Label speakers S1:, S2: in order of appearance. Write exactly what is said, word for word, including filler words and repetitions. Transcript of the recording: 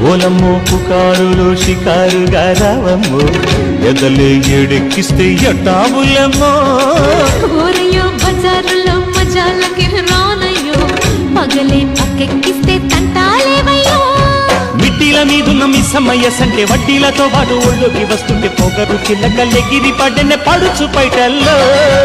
S1: ఓలమ్మో పుకారులో షికారుగా రావమ్మో ఎదలే ఏడెక్కిస్తే ఎట్టాబులమ్మో
S2: ఓరయ్యో బజారులో మజాలకి రానయ్యో పగలే పక్కెక్కిస్తే తంటాలేవయ్యో
S1: మిట్టిల మీదున్న మిస్సమ్మయ్య సంటే వడ్డీలతో పాటు ఒళ్ళోకి వస్తుంటే పొగరు చిల్లకల్లెగిరి పడ్డెనే పడుచు పైటల్లో